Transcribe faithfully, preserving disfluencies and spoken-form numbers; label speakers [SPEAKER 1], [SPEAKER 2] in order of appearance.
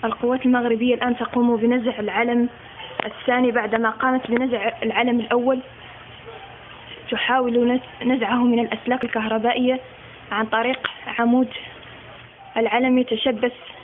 [SPEAKER 1] القوات المغربية الآن تقوم بنزع العلم الثاني بعدما قامت بنزع العلم الأول. تحاول نزعه من الأسلاك الكهربائية عن طريق عمود العلم يتشبث